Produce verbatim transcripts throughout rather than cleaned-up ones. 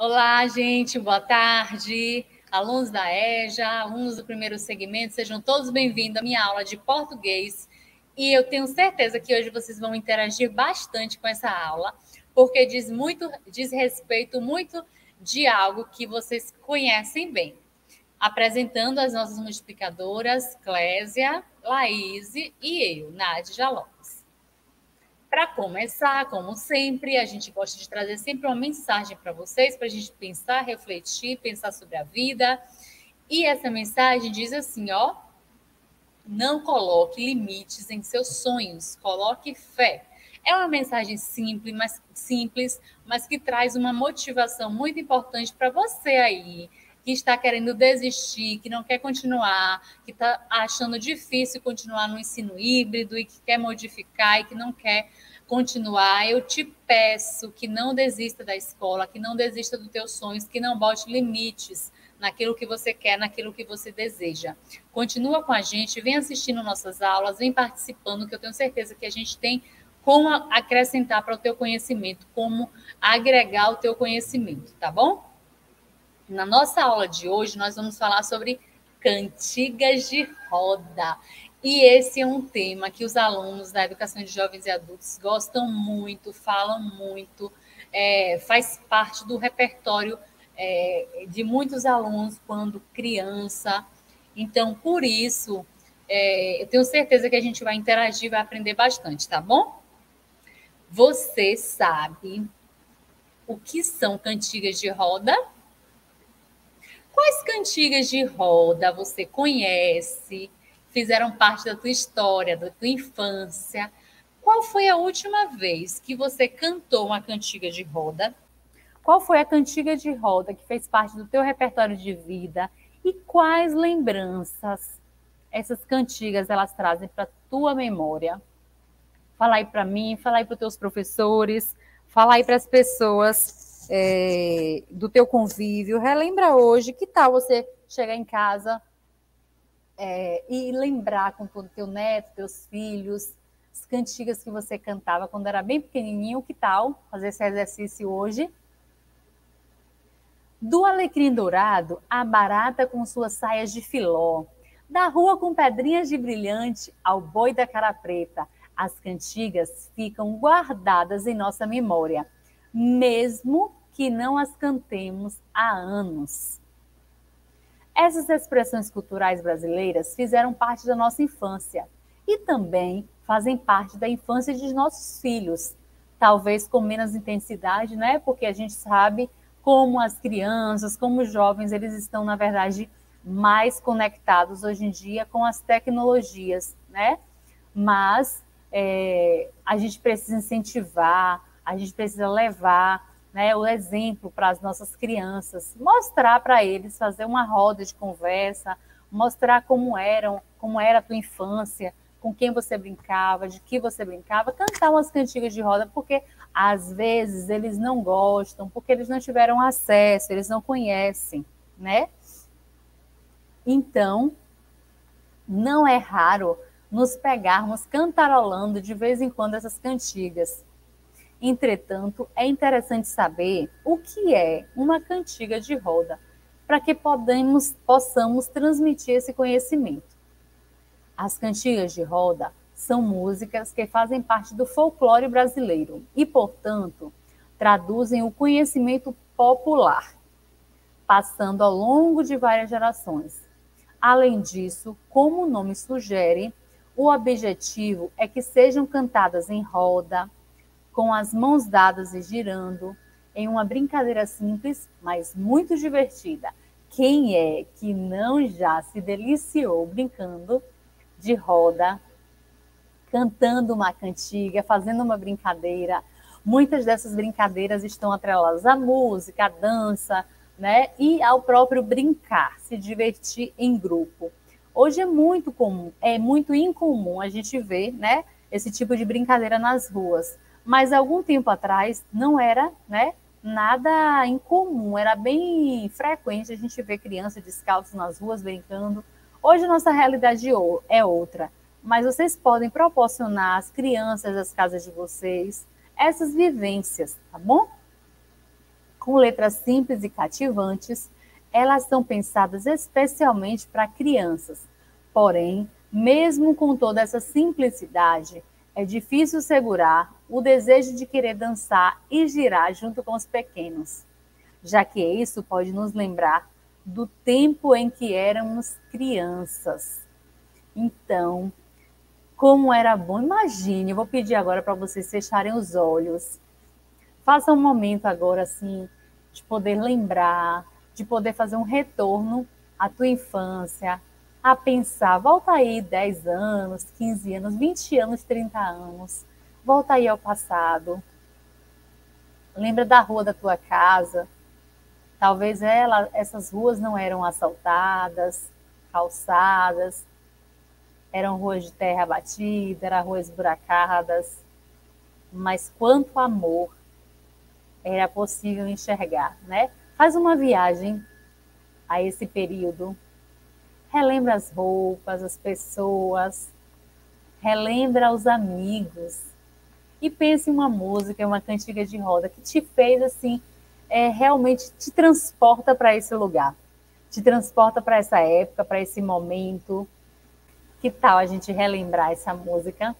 Olá, gente, boa tarde. Alunos da EJA, alunos do primeiro segmento, sejam todos bem-vindos à minha aula de português. E eu tenho certeza que hoje vocês vão interagir bastante com essa aula, porque diz muito, diz respeito muito de algo que vocês conhecem bem. Apresentando as nossas multiplicadoras, Clésia, Laís e eu, Nádia Lopes. Para começar, como sempre, a gente gosta de trazer sempre uma mensagem para vocês, para a gente pensar, refletir, pensar sobre a vida. E essa mensagem diz assim, ó, não coloque limites em seus sonhos, coloque fé. É uma mensagem simples, mas, simples, mas que traz uma motivação muito importante para você aí, que está querendo desistir, que não quer continuar, que está achando difícil continuar no ensino híbrido e que quer modificar e que não quer continuar. Eu te peço que não desista da escola, que não desista dos teus sonhos, que não bote limites naquilo que você quer, naquilo que você deseja. Continua com a gente, vem assistindo nossas aulas, vem participando, que eu tenho certeza que a gente tem como acrescentar para o teu conhecimento, como agregar o teu conhecimento, tá bom? Na nossa aula de hoje, nós vamos falar sobre cantigas de roda. E esse é um tema que os alunos da educação de jovens e adultos gostam muito, falam muito, é, faz parte do repertório é, de muitos alunos quando criança. Então, por isso, é, eu tenho certeza que a gente vai interagir, vai aprender bastante, tá bom? Você sabe o que são cantigas de roda? Quais cantigas de roda você conhece, fizeram parte da tua história, da tua infância? Qual foi a última vez que você cantou uma cantiga de roda? Qual foi a cantiga de roda que fez parte do teu repertório de vida? E quais lembranças essas cantigas elas trazem para a tua memória? Fala aí para mim, fala aí para os teus professores, fala aí para as pessoas é, do teu convívio. Relembra hoje, que tal você chegar em casa é, e lembrar com todo o teu neto, teus filhos, as cantigas que você cantava quando era bem pequenininho, que tal fazer esse exercício hoje? Do alecrim dourado, a barata com suas saias de filó, da rua com pedrinhas de brilhante ao boi da cara preta, as cantigas ficam guardadas em nossa memória, mesmo que não as cantemos há anos. Essas expressões culturais brasileiras fizeram parte da nossa infância e também fazem parte da infância de nossos filhos, talvez com menos intensidade, né? Porque a gente sabe como as crianças, como os jovens, eles estão, na verdade, mais conectados hoje em dia com as tecnologias, né? Mas é, a gente precisa incentivar, a gente precisa levar, né, o exemplo para as nossas crianças, mostrar para eles, fazer uma roda de conversa, mostrar como eram, como era a tua infância, com quem você brincava, de que você brincava, cantar umas cantigas de roda, porque às vezes eles não gostam, porque eles não tiveram acesso, eles não conhecem, né? Então, não é raro nos pegarmos cantarolando de vez em quando essas cantigas. Entretanto, é interessante saber o que é uma cantiga de roda, para que podemos, possamos transmitir esse conhecimento. As cantigas de roda são músicas que fazem parte do folclore brasileiro e, portanto, traduzem o conhecimento popular, passando ao longo de várias gerações. Além disso, como o nome sugere, o objetivo é que sejam cantadas em roda, com as mãos dadas e girando, em uma brincadeira simples, mas muito divertida. Quem é que não já se deliciou brincando de roda, cantando uma cantiga, fazendo uma brincadeira? Muitas dessas brincadeiras estão atreladas à música, à dança, né? E ao próprio brincar, se divertir em grupo. Hoje é muito comum, é muito incomum a gente ver, né, esse tipo de brincadeira nas ruas. Mas algum tempo atrás não era, né, nada incomum, era bem frequente a gente ver crianças descalças nas ruas brincando. Hoje a nossa realidade é outra, mas vocês podem proporcionar às crianças das casas de vocês essas vivências, tá bom? com letras simples e cativantes, elas são pensadas especialmente para crianças. Porém, mesmo com toda essa simplicidade, é difícil segurar o desejo de querer dançar e girar junto com os pequenos, já que isso pode nos lembrar do tempo em que éramos crianças. Então, como era bom, imagine, eu vou pedir agora para vocês fecharem os olhos. Faça um momento agora, assim, de poder lembrar, de poder fazer um retorno à tua infância, a pensar, volta aí dez anos, quinze anos, vinte anos, trinta anos, volta aí ao passado. Lembra da rua da tua casa. Talvez ela, essas ruas não eram asfaltadas, calçadas, eram ruas de terra batida, eram ruas esburacadas, mas quanto amor era possível enxergar, né? Faz uma viagem a esse período, relembra as roupas, as pessoas, relembra os amigos e pense em uma música, uma cantiga de roda que te fez assim, é, realmente te transporta para esse lugar, te transporta para essa época, para esse momento. Que tal a gente relembrar essa música?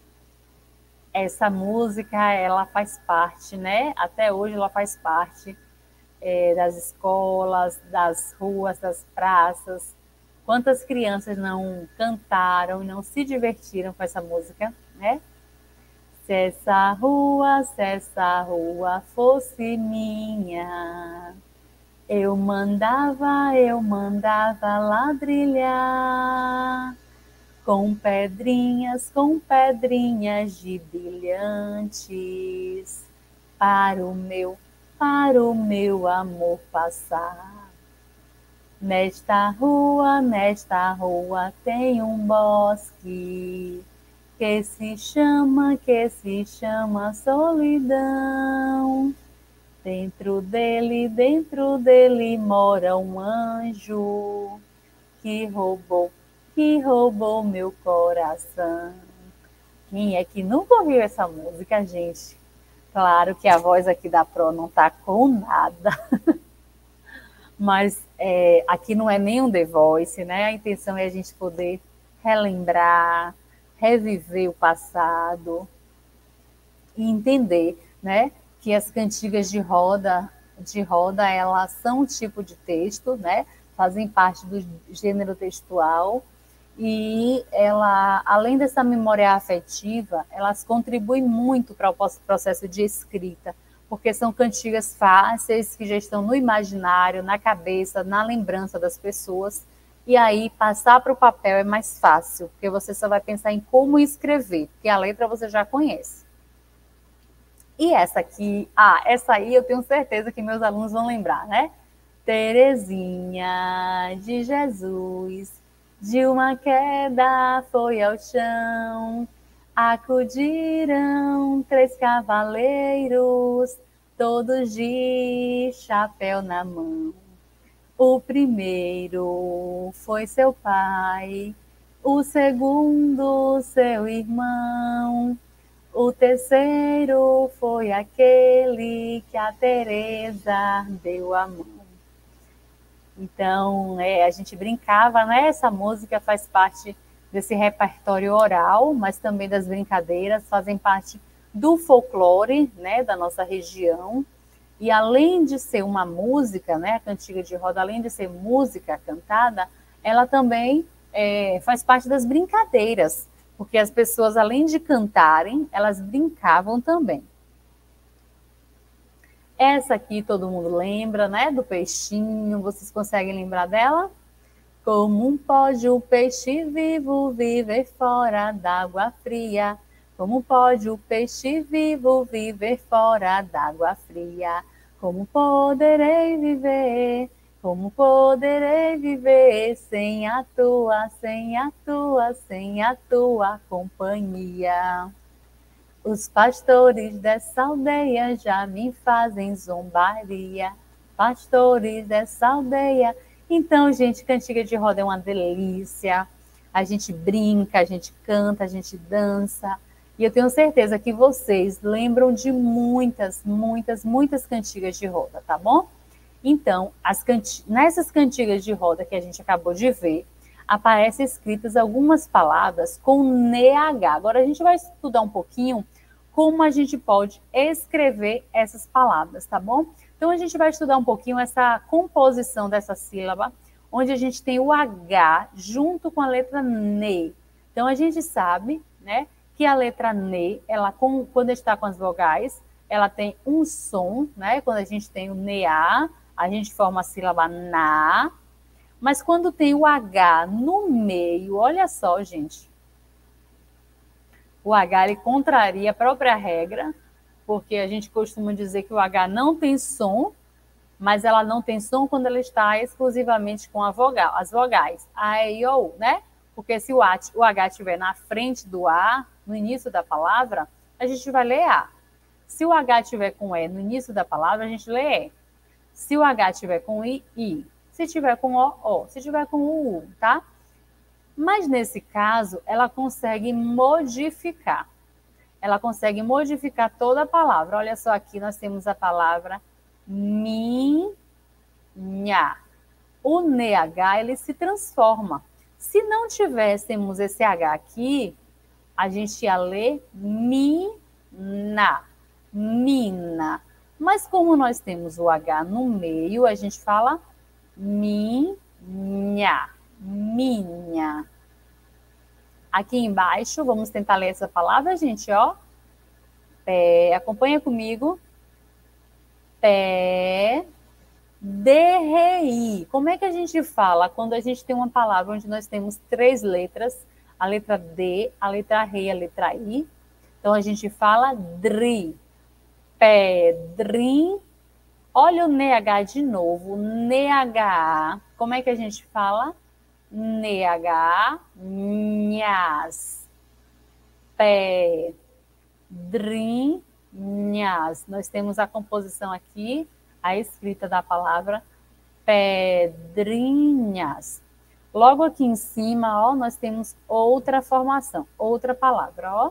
Essa música, ela faz parte, né? Até hoje ela faz parte é, das escolas, das ruas, das praças. Quantas crianças não cantaram e não se divertiram com essa música, né? Se essa rua, se essa rua fosse minha, eu mandava, eu mandava ladrilhar. Com pedrinhas, com pedrinhas de brilhantes, para o meu, para o meu amor passar. Nesta rua, nesta rua tem um bosque, que se chama, que se chama solidão. Dentro dele, dentro dele mora um anjo, que roubou que roubou meu coração. Quem é que nunca ouviu essa música, gente? Claro que a voz aqui da Pro não tá com nada, mas é, aqui não é nem um The Voice, né? A intenção é a gente poder relembrar, reviver o passado e entender, né, que as cantigas de roda, de roda, elas são um tipo de texto, né? Fazem parte do gênero textual. E ela, além dessa memória afetiva, elas contribuem muito para o processo de escrita, porque são cantigas fáceis, que já estão no imaginário, na cabeça, na lembrança das pessoas, e aí passar para o papel é mais fácil, porque você só vai pensar em como escrever, porque a letra você já conhece. E essa aqui, ah, essa aí eu tenho certeza que meus alunos vão lembrar, né? Terezinha de Jesus, de uma queda foi ao chão, acudiram três cavaleiros, todos de chapéu na mão. O primeiro foi seu pai, o segundo seu irmão, o terceiro foi aquele que a Teresa deu a mão. Então, é, a gente brincava, né? Essa música faz parte desse repertório oral, mas também das brincadeiras, fazem parte do folclore, né, da nossa região. E além de ser uma música, né, a cantiga de roda, além de ser música cantada, ela também é, faz parte das brincadeiras, porque as pessoas, além de cantarem, elas brincavam também. Essa aqui todo mundo lembra, né? Do peixinho. Vocês conseguem lembrar dela? Como pode o peixe vivo viver fora d'água fria? Como pode o peixe vivo viver fora d'água fria? Como poderei viver? Como poderei viver sem a tua, sem a tua, sem a tua companhia? Os pastores dessa aldeia já me fazem zombaria. Pastores dessa aldeia. Então, gente, cantiga de roda é uma delícia. A gente brinca, a gente canta, a gente dança. E eu tenho certeza que vocês lembram de muitas, muitas, muitas cantigas de roda, tá bom? Então, as canti... nessas cantigas de roda que a gente acabou de ver, aparecem escritas algumas palavras com N H. Agora a gente vai estudar um pouquinho como a gente pode escrever essas palavras, tá bom? Então a gente vai estudar um pouquinho essa composição dessa sílaba, onde a gente tem o H junto com a letra N. Então a gente sabe, né, que a letra N, ela com, quando está com as vogais, ela tem um som, né? Quando a gente tem o N A, a gente forma a sílaba na, mas quando tem o H no meio, olha só, gente, o H ele contraria a própria regra, porque a gente costuma dizer que o H não tem som, mas ela não tem som quando ela está exclusivamente com a vogal, as vogais, A, E, I, O, U, né? Porque se o, a, o H estiver na frente do A, no início da palavra, a gente vai ler A. Se o H estiver com E no início da palavra, a gente lê E. Se o H estiver com I, I. Se tiver com O, O. Se tiver com U, U, tá? Mas nesse caso, ela consegue modificar. Ela consegue modificar toda a palavra. Olha só, aqui nós temos a palavra minha. O N H, ele se transforma. Se não tivéssemos esse H aqui, a gente ia ler mina, mina. Mas como nós temos o H no meio, a gente fala minha, minha. Aqui embaixo, vamos tentar ler essa palavra, gente, ó. Pé, acompanha comigo. Pé, D-R-I. Como é que a gente fala quando a gente tem uma palavra onde nós temos três letras, a letra D, a letra R e a letra I? Então, a gente fala dri. Pedrim. Olha o N H de novo. N H. Como é que a gente fala? N H. Nhas. Pedrinhas. Nós temos a composição aqui, a escrita da palavra pedrinhas. Logo aqui em cima, ó, nós temos outra formação, outra palavra, ó.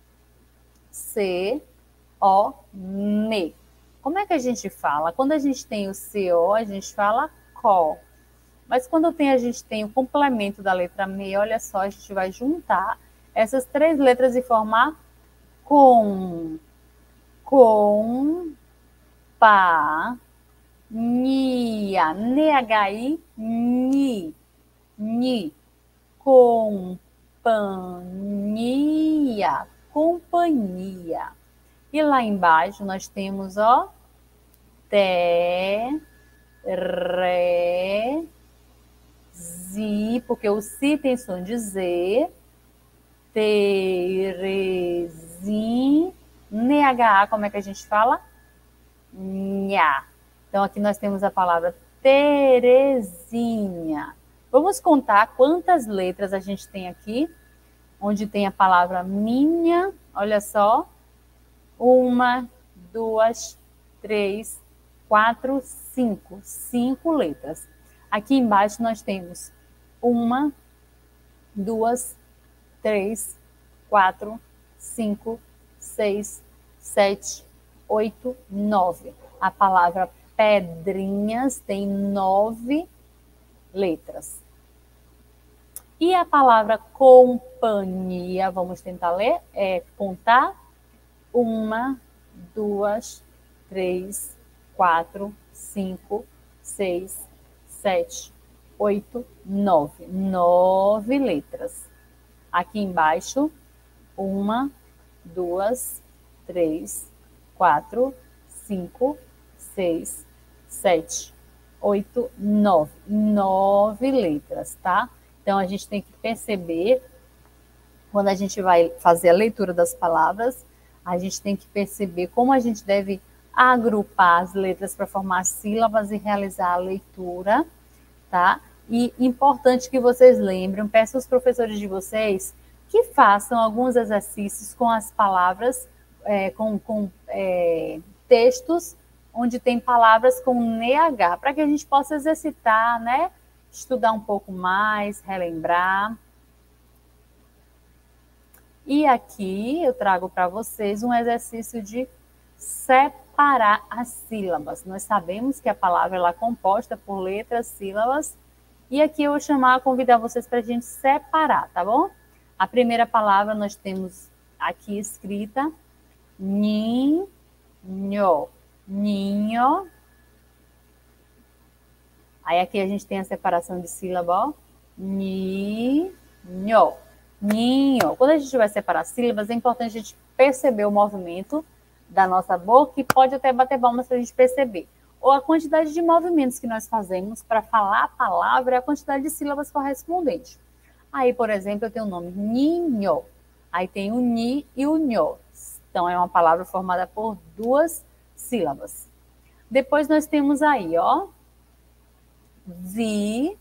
C, O, M. Como é que a gente fala? Quando a gente tem o C O, a gente fala CO. Mas quando tem, a gente tem o complemento da letra M, olha só, a gente vai juntar essas três letras e formar com, com, pa, nia, N H I, ni, ni, companhia, companhia. E lá embaixo nós temos, ó, te, re, zi, porque o si tem som de Z, Terezinha, N H A, como é que a gente fala? Nha. Então, aqui nós temos a palavra Terezinha. Vamos contar quantas letras a gente tem aqui, onde tem a palavra minha, olha só. Uma, duas, três, quatro, cinco. Cinco letras. Aqui embaixo nós temos uma, duas, três, quatro, cinco, seis, sete, oito, nove. A palavra pedrinhas tem nove letras. E a palavra companhia, vamos tentar ler, é contar. Uma, duas, três, quatro, cinco, seis, sete, oito, nove. Nove letras. Aqui embaixo, uma, duas, três, quatro, cinco, seis, sete, oito, nove. Nove letras, tá? Então, a gente tem que perceber, quando a gente vai fazer a leitura das palavras, a gente tem que perceber como a gente deve agrupar as letras para formar sílabas e realizar a leitura, tá? E importante que vocês lembrem, peço aos professores de vocês que façam alguns exercícios com as palavras, é, com, com é, textos onde tem palavras com N H, para que a gente possa exercitar, né? Estudar um pouco mais, relembrar. E aqui eu trago para vocês um exercício de separar as sílabas. Nós sabemos que a palavra ela é composta por letras, sílabas, e aqui eu vou chamar, convidar vocês para a gente separar, tá bom? A primeira palavra nós temos aqui escrita ninho, ninho. Aí aqui a gente tem a separação de sílaba, ó. Ninho, ninho. Quando a gente vai separar sílabas, é importante a gente perceber o movimento da nossa boca e pode até bater palmas para a gente perceber. Ou a quantidade de movimentos que nós fazemos para falar a palavra e a quantidade de sílabas correspondentes. Aí, por exemplo, eu tenho o nome ninho. Aí tem o ni e o nho. Então, é uma palavra formada por duas sílabas. Depois nós temos aí, ó, vinho.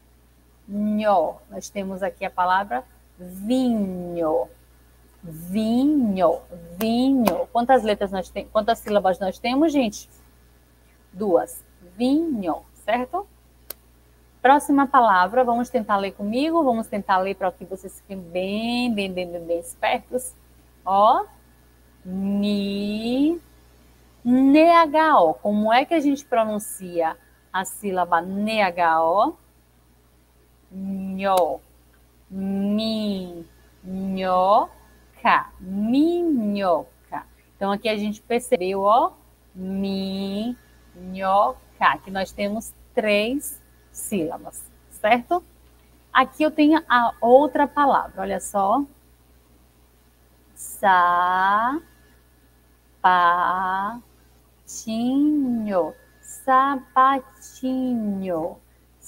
Nós temos aqui a palavra vinho. Vinho, vinho. Quantas letras nós temos? Quantas sílabas nós temos, gente? Duas. Vinho, certo? Próxima palavra, vamos tentar ler comigo. Vamos tentar ler para que vocês fiquem bem, bem, bem, bem, bem espertos. Ó, ni, N H O. Como é que a gente pronuncia a sílaba N H O? Nho, mi, nhoca, minhoca. Então, aqui a gente percebeu, ó, minhoca, que nós temos três sílabas, certo? Aqui eu tenho a outra palavra, olha só. Sapatinho, sapatinho,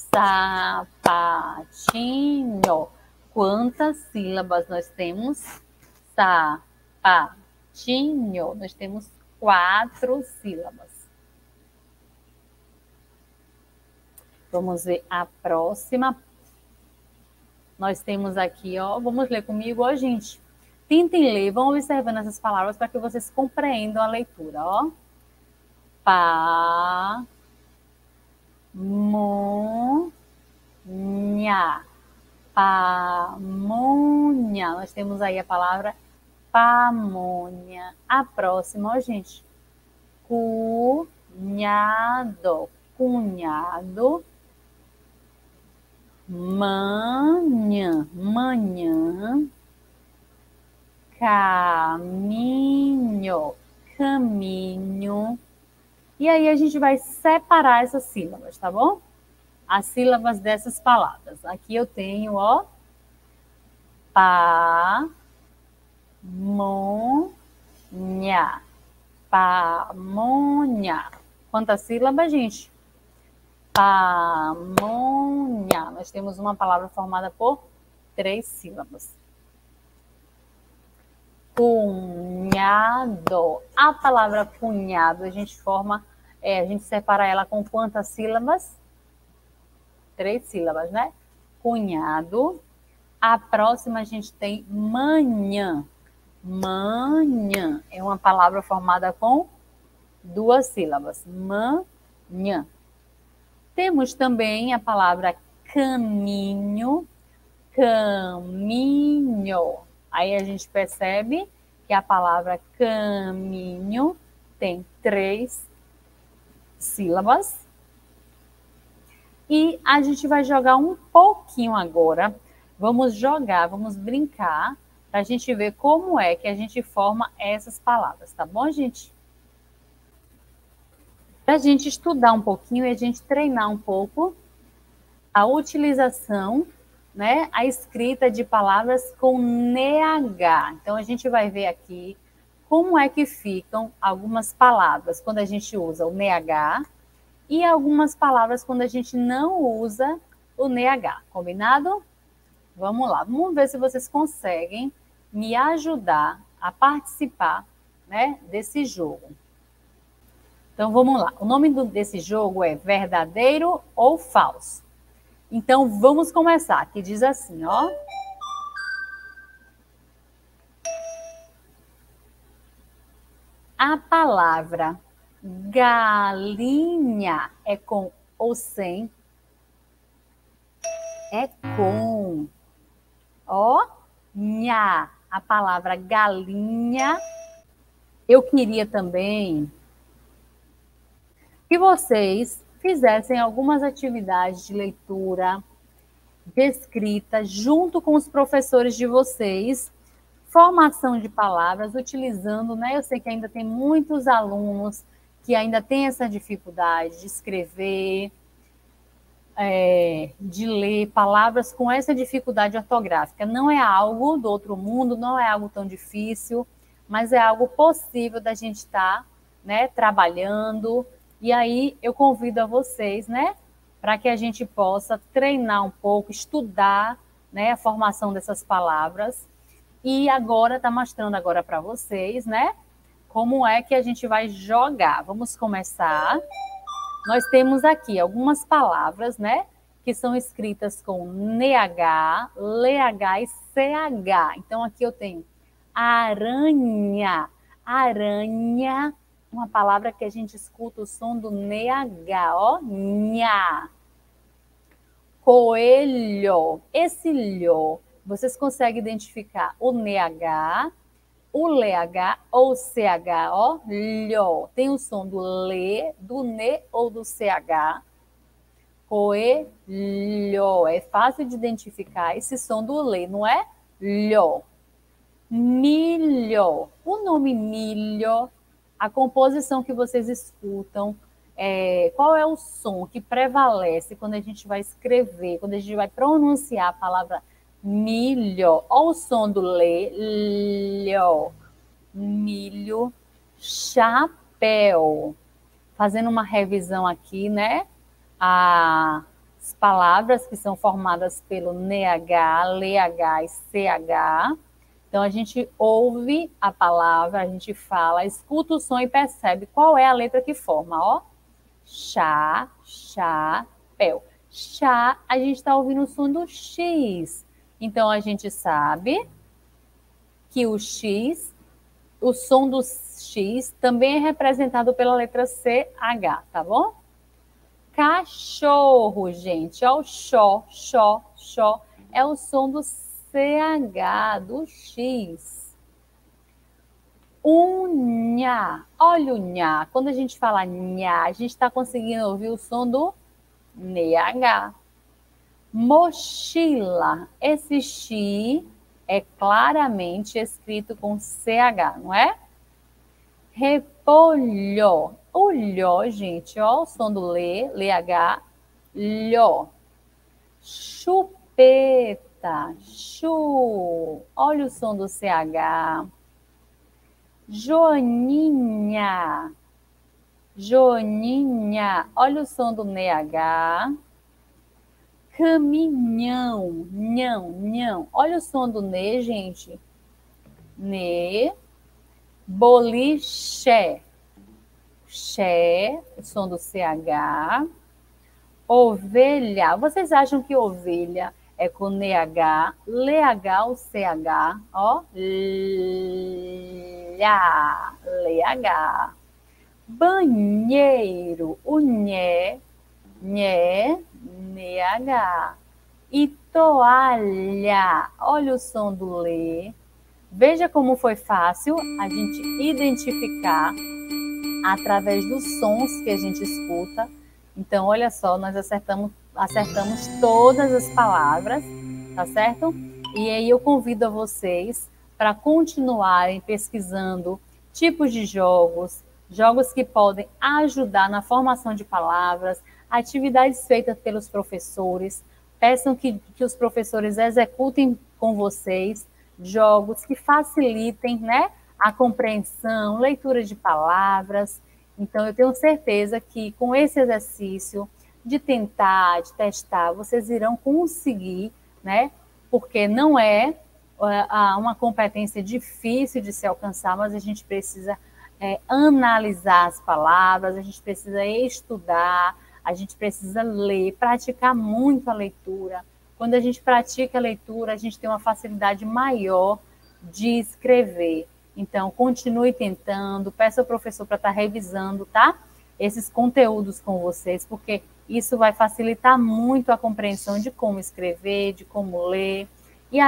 sapatinho. Quantas sílabas nós temos? Sapatinho. Nós temos quatro sílabas. Vamos ver a próxima. Nós temos aqui, ó. Vamos ler comigo, ó, gente. Tentem ler, vão observando essas palavras para que vocês compreendam a leitura, ó. Pa, mo, nha. Pamonha. Nós temos aí a palavra pamonha. A próxima, ó, gente. Cunhado. Cunhado. Manhã. Manhã. Caminho. Caminho. E aí a gente vai separar essas sílabas, tá bom? As sílabas dessas palavras. Aqui eu tenho, ó, pa, mo, nha. Pamonha. Quantas sílabas, gente? Pamonha. Nós temos uma palavra formada por três sílabas. Cunhado. A palavra cunhado, a gente forma, é, a gente separa ela com quantas sílabas? Três sílabas, né? Cunhado. A próxima a gente tem manhã. Manhã é uma palavra formada com duas sílabas. Manhã. Temos também a palavra caminho. Caminho. Aí a gente percebe que a palavra caminho tem três sílabas. E a gente vai jogar um pouquinho agora. Vamos jogar, vamos brincar, para a gente ver como é que a gente forma essas palavras, tá bom, gente? Para a gente estudar um pouquinho e a gente treinar um pouco a utilização, né, a escrita de palavras com N H. Então, a gente vai ver aqui como é que ficam algumas palavras quando a gente usa o N H e algumas palavras quando a gente não usa o N H, combinado? Vamos lá, vamos ver se vocês conseguem me ajudar a participar, né, desse jogo. Então, vamos lá. O nome do, desse jogo é Verdadeiro ou Falso. Então, vamos começar. Que diz assim, ó. A palavra galinha é com ou sem? É com. Ó, nha. a palavra galinha. Eu queria também que vocês fizessem algumas atividades de leitura, de escrita, junto com os professores de vocês, formação de palavras, utilizando, né? Eu sei que ainda tem muitos alunos que ainda têm essa dificuldade de escrever, é, de ler palavras com essa dificuldade ortográfica. Não é algo do outro mundo, não é algo tão difícil, mas é algo possível da gente estar, né, trabalhando. E aí eu convido a vocês, né, para que a gente possa treinar um pouco, estudar, né, a formação dessas palavras. E agora está mostrando agora para vocês, né, como é que a gente vai jogar. Vamos começar. Nós temos aqui algumas palavras, né, que são escritas com N H, L H e C H. Então aqui eu tenho aranha, aranha, uma palavra que a gente escuta o som do N H, ó, nha. Coelho, esse lho, vocês conseguem identificar o N H, o L H ou o C H, ó, lho. Tem o som do L, do N ou do C H. Coelho, é fácil de identificar esse som do L, não é? Lho. Milho, o nome milho, a composição que vocês escutam, é, qual é o som que prevalece quando a gente vai escrever, quando a gente vai pronunciar a palavra milho? Olha o som do L, lho, milho, chapéu. Fazendo uma revisão aqui, né? As palavras que são formadas pelo N H, L H e C H. Então, a gente ouve a palavra, a gente fala, escuta o som e percebe qual é a letra que forma, ó. Chá, chapéu. Chá, a gente está ouvindo o som do X. Então, a gente sabe que o X, o som do X também é representado pela letra C H, tá bom? Cachorro, gente, ó, o xó, xó, xó, é o som do C H, do X. Unha, olha o nha. Quando a gente fala nha, a gente está conseguindo ouvir o som do N H. Mochila, esse X é claramente escrito com C H, não é? Repolho, o lho, gente, ó, o som do L, L H, lho. Chupeta, chu, olha o som do C H. Joaninha, Joaninha, olha o som do N H. Caminhão, nhão, nhão, olha o som do N, gente. N. Boliche, xé, o som do C H. Ovelha, vocês acham que ovelha é com N H, L H ou C H? Ó, lha, L H. Banheiro, o nhé, nhé, N H. E toalha, olha o som do L. Veja como foi fácil a gente identificar através dos sons que a gente escuta. Então, olha só, nós acertamos, acertamos todas as palavras, tá certo? E aí eu convido a vocês para continuarem pesquisando tipos de jogos, jogos que podem ajudar na formação de palavras, atividades feitas pelos professores. Peçam que, que os professores executem com vocês jogos que facilitem, né, a compreensão, leitura de palavras. Então, eu tenho certeza que com esse exercício de tentar, de testar, vocês irão conseguir, né? Porque não é uh, uma competência difícil de se alcançar, mas a gente precisa é, analisar as palavras, a gente precisa estudar, a gente precisa ler, praticar muito a leitura. Quando a gente pratica a leitura, a gente tem uma facilidade maior de escrever. Então, continue tentando, peça ao professor para estar revisando, tá? Esses conteúdos com vocês, porque isso vai facilitar muito a compreensão de como escrever, de como ler. E aí,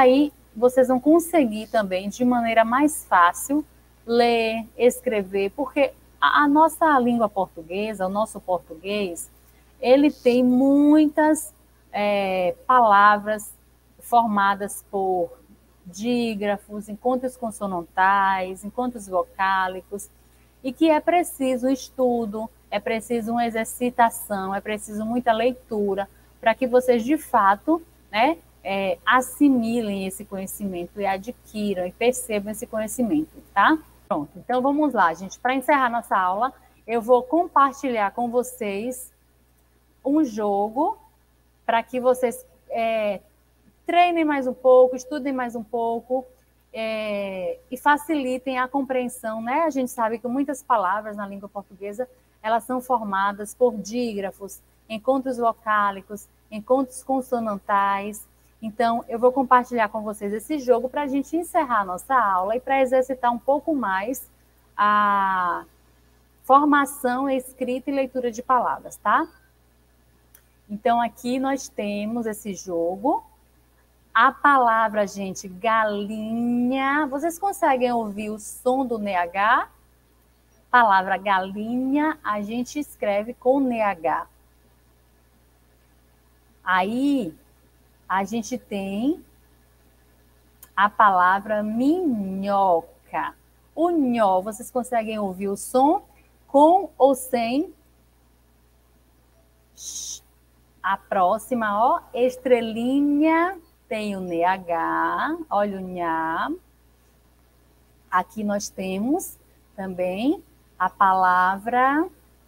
vocês vão conseguir também, de maneira mais fácil, ler, escrever, porque a, a nossa língua portuguesa, o nosso português, ele tem muitas é, palavras formadas por dígrafos, encontros consonantais, encontros vocálicos, e que é preciso estudo, é preciso uma exercitação, é preciso muita leitura, para que vocês, de fato, né, é, assimilem esse conhecimento e adquiram e percebam esse conhecimento, tá? Pronto, então vamos lá, gente. Para encerrar nossa aula, eu vou compartilhar com vocês um jogo para que vocês é, treinem mais um pouco, estudem mais um pouco é, e facilitem a compreensão, né? A gente sabe que muitas palavras na língua portuguesa, elas são formadas por dígrafos, encontros vocálicos, encontros consonantais. Então, eu vou compartilhar com vocês esse jogo para a gente encerrar a nossa aula e para exercitar um pouco mais a formação, escrita e leitura de palavras, tá? Então, aqui nós temos esse jogo. A palavra, gente, galinha. Vocês conseguem ouvir o som do N H? Palavra galinha, a gente escreve com N H. Aí, a gente tem a palavra minhoca. O nhó, vocês conseguem ouvir o som com ou sem? A próxima, ó, estrelinha, tem o N H, olha o nhá. Aqui nós temos também a palavra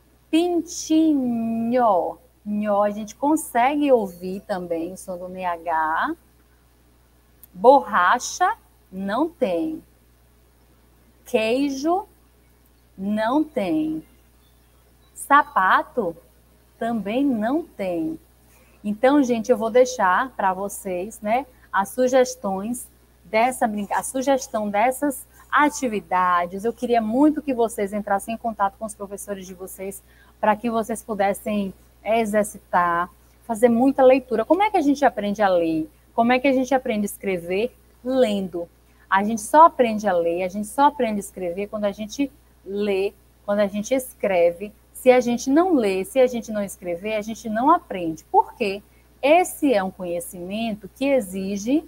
pintinho. Nhó, a gente consegue ouvir também o som do N H. Borracha, não tem. Queijo, não tem. Sapato, também não tem. Então, gente, eu vou deixar para vocês, né, as sugestões dessa a sugestão dessas atividades. Eu queria muito que vocês entrassem em contato com os professores de vocês para que vocês pudessem exercitar, fazer muita leitura. Como é que a gente aprende a ler? Como é que a gente aprende a escrever? Lendo. A gente só aprende a ler, a gente só aprende a escrever quando a gente lê, quando a gente escreve. Se a gente não lê, se a gente não escrever, a gente não aprende. Por quê? Esse é um conhecimento que exige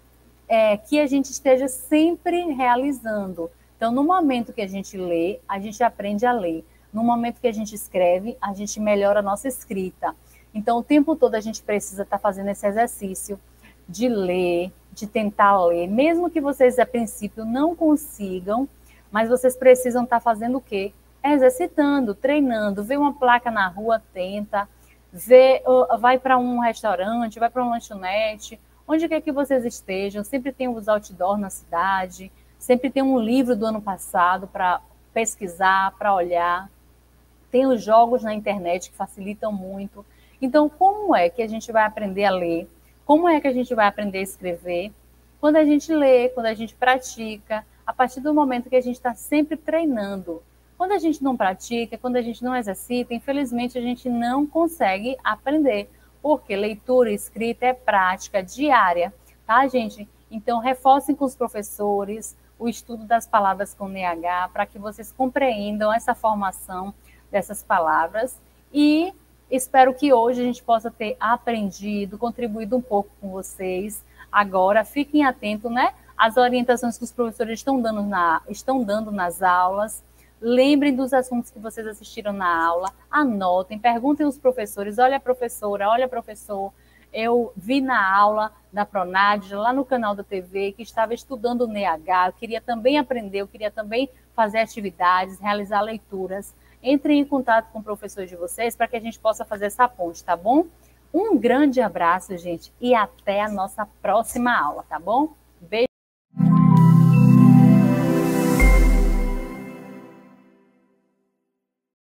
é, que a gente esteja sempre realizando. Então, no momento que a gente lê, a gente aprende a ler. No momento que a gente escreve, a gente melhora a nossa escrita. Então, o tempo todo a gente precisa estar fazendo esse exercício de ler, de tentar ler. Mesmo que vocês, a princípio, não consigam, mas vocês precisam estar fazendo o quê? Exercitando, treinando. Vê uma placa na rua, tenta. Vê, vai para um restaurante, vai para uma lanchonete, onde quer que vocês estejam. Sempre tem os outdoors na cidade, sempre tem um livro do ano passado para pesquisar, para olhar. Tem os jogos na internet que facilitam muito. Então, como é que a gente vai aprender a ler? Como é que a gente vai aprender a escrever? Quando a gente lê, quando a gente pratica, a partir do momento que a gente está sempre treinando. Quando a gente não pratica, quando a gente não exercita, infelizmente a gente não consegue aprender, porque leitura e escrita é prática diária, tá, gente? Então, reforcem com os professores o estudo das palavras com N H, para que vocês compreendam essa formação dessas palavras e espero que hoje a gente possa ter aprendido, contribuído um pouco com vocês. Agora, fiquem atentos, né, às orientações que os professores estão dando, na, estão dando nas aulas. Lembrem dos assuntos que vocês assistiram na aula, anotem, perguntem aos professores, olha professora, olha professor, eu vi na aula da Pronad, lá no canal da T V, que estava estudando o N H, eu queria também aprender, eu queria também fazer atividades, realizar leituras. Entrem em contato com o professor de vocês para que a gente possa fazer essa ponte, tá bom? Um grande abraço, gente, e até a nossa próxima aula, tá bom?